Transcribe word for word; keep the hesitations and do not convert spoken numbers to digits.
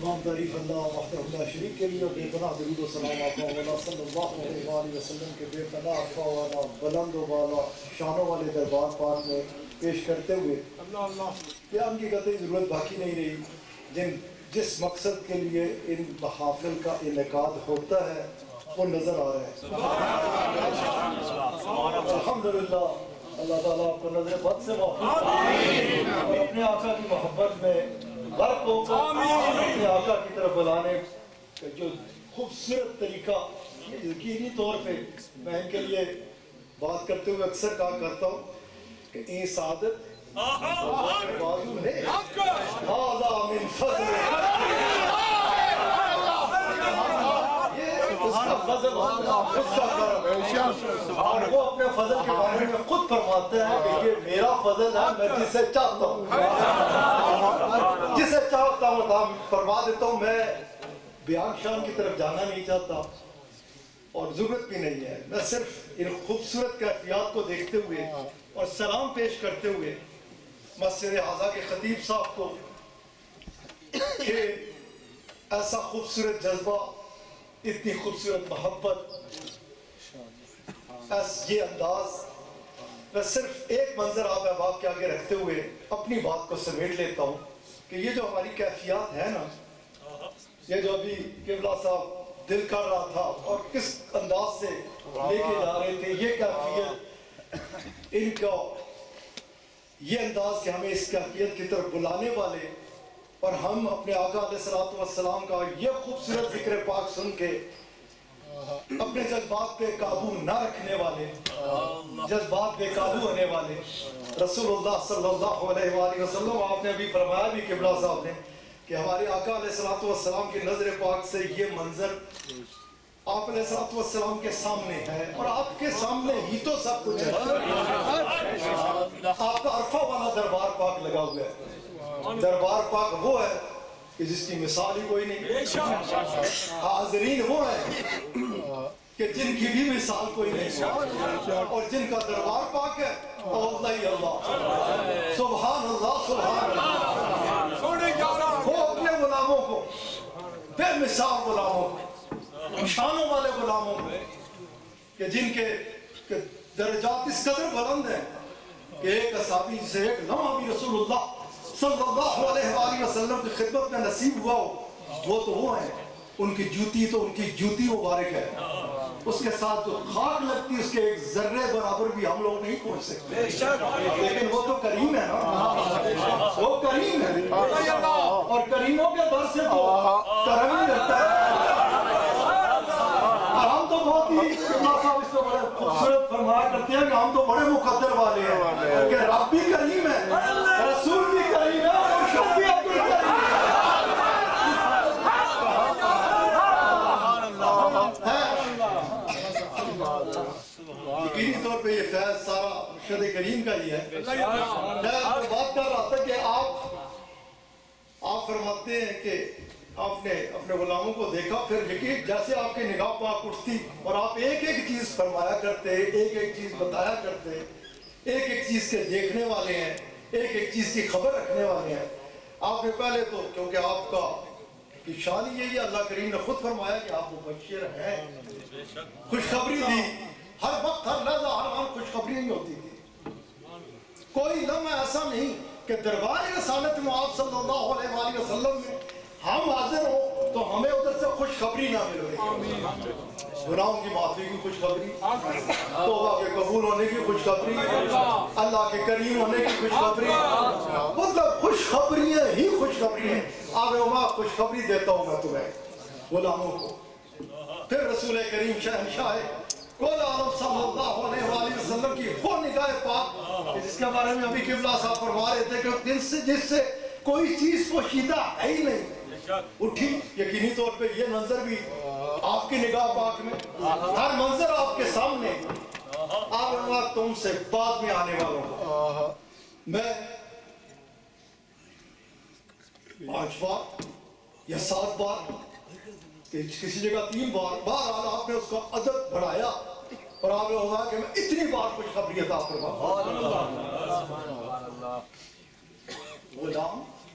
تمام تعریف اللہ وحدہ لا شریک کے لیے اور بے پناہ درود و سلام آقا مولا صلی اللہ علیہ وآلہ وسلم کے بے پناہ عفو والا بلند و بالا شانوں والے دربار پاک میں پیش کرتے ہوئے بیان کی قطعی ضرورت باقی نہیں رہی. جن جس مقصد کے لیے ان محافل کا انعقاد ہوتا ہے وہ نظر آ رہا ہے. الحمدللہ اللہ تعالیٰ آپ کو نظر بد سے محفوظ اور اپنے آقا کی محبت میں غرق ہو کر اپنے آقا کی طرف بلانے کا جو خوبصورت طریقہ یقینی طور پہ میں ان کے لیے بات کرتے ہوئے اکثر کہا کرتا ہوں کہ این سعادت بازو نے هذا من فضل یہ اس کا فضل اس کا کرم اور وہ اپنے فضل کے بارے میں خود فرماتے ہیں کہ یہ میرا فضل ہے میں جسے چاہتا ہوں جسے چاہتا ہوں فرما دیتا ہوں. میں بیان شان کی طرف جانا نہیں چاہتا اور ضرورت بھی نہیں ہے. میں صرف ان خوبصورت کیفیات کو دیکھتے ہوئے اور سلام پیش کرتے ہوئے مسجد اعظم کے خطیب صاحب کو کہ ایسا خوبصورت جذبہ اتنی خوبصورت محبت ایس یہ انداز میں صرف ایک منظر آپ احباب کے آگے رکھتے ہوئے اپنی بات کو سمیٹ لیتا ہوں کہ یہ جو ہماری کیفیات ہے نا یہ جو ابھی قبلہ صاحب دل کر رہا تھا اور کس انداز سے لے کے جا رہے تھے یہ کیفیت ان کا یہ انداز کہ ہمیں اس کیفیت کی طرف بلانے والے اور ہم اپنے آقا علیہ السلام کا یہ خوبصورت ذکر پاک سن کے اپنے جذبات پہ قابو نہ رکھنے والے جذبات پہ قابو ہونے والے رسول اللہ صلی اللہ علیہ وآلہ وسلم آپ نے ابھی فرمایا بھی قبلہ صاحب نے کہ ہمارے آقا علیہ السلام کی نظر پاک سے یہ منظر آپ علیہ السلام کے سامنے ہے اور آپ کے سامنے ہی تو سب کچھ ہے. آپ کا عرفہ والا دربار پاک لگا ہوا ہے. دربار پاک وہ ہے کہ جس کی مثال ہی کوئی نہیں. حاضرین وہ ہیں کہ جن کی بھی مثال کوئی نہیں اور جن کا دربار پاک ہے اللہ اللہ سبحان اللہ سبحان اللہ. وہ اپنے غلاموں کو بے مثال غلاموں کو شانوں والے غلاموں کہ جن کے درجات اس قدر بلند ہیں کہ ایک اصحابی سے ایک لمحہ بھی رسول اللہ صلی اللہ علیہ وآلہ وسلم کی خدمت میں نصیب ہوا ہو وہ تو وہ ہیں ان کی جوتی تو ان کی جوتی مبارک ہے. اس کے ساتھ جو خاک لگتی اس کے ایک ذرے برابر بھی ہم لوگ نہیں پہنچ سکتے لیکن وہ تو کریم ہے نا وہ کریم ہے اور کریموں کے در سے تو کرم ہی رہتا ہے. ہم تو بہت ہی اللہ صاحب اس کو بڑے خوبصورت فرمایا کرتے ہیں کہ ہم تو بڑے مقدر والے ہیں کہ رب بھی کریم ہے رسول بھی کریم ہے اور مرشد بھی عبد الکریم ہے. یقینی طور پہ یہ فیض سارا مرشد کریم کا ہی ہے. میں بات کر رہا تھا کہ آپ آپ فرماتے ہیں کہ آپ نے اپنے غلاموں کو دیکھا پھر یقین جیسے آپ کی نگاہ پاک اٹھتی اور آپ ایک ایک چیز فرمایا کرتے ایک ایک چیز بتایا کرتے ایک ایک چیز کے دیکھنے والے ہیں ایک ایک چیز کی خبر رکھنے والے ہیں. آپ نے پہلے تو کیونکہ آپ کا کی شان یہی ہے اللہ کریم نے خود فرمایا کہ آپ مبشر ہیں خوشخبری دی ہر وقت ہر لحظہ ہر آن خوشخبری نہیں ہوتی تھی. کوئی لمحہ ایسا نہیں کہ دربار رسالت میں آپ صلی اللہ علیہ وآلہ وسلم میں ہم حاضر ہوں تو ہمیں ادھر سے خوشخبری نہ مل رہی. گناہوں کی معافی کی خوشخبری توبہ کے قبول ہونے کی خوشخبری اللہ کے کریم ہونے کی خوشخبری مطلب خوشخبریاں ہی خوشخبری ہیں. آگے میں خوشخبری دیتا ہوں میں تمہیں غلاموں کو. پھر رسول کریم شہنشاہ کل عالم صلی اللہ علیہ وآلہ وسلم کی وہ نگاہ پاک جس کے بارے میں ابھی قبلہ صاحب فرما رہے تھے کہ جن سے جس سے کوئی چیز پوشیدہ ہے ہی نہیں اٹھی. یقینی طور پہ یہ منظر بھی آپ کی نگاہ پاک میں ہر منظر آپ کے سامنے آپ تم سے بعد میں آنے والوں کو میں پانچ بار یا سات بار کسی جگہ تین بار بہرحال آپ نے اس کا عدد بڑھایا اور آپ نے ہوگا کہ میں اتنی بار خوشخبری عطا فرماؤں. غلام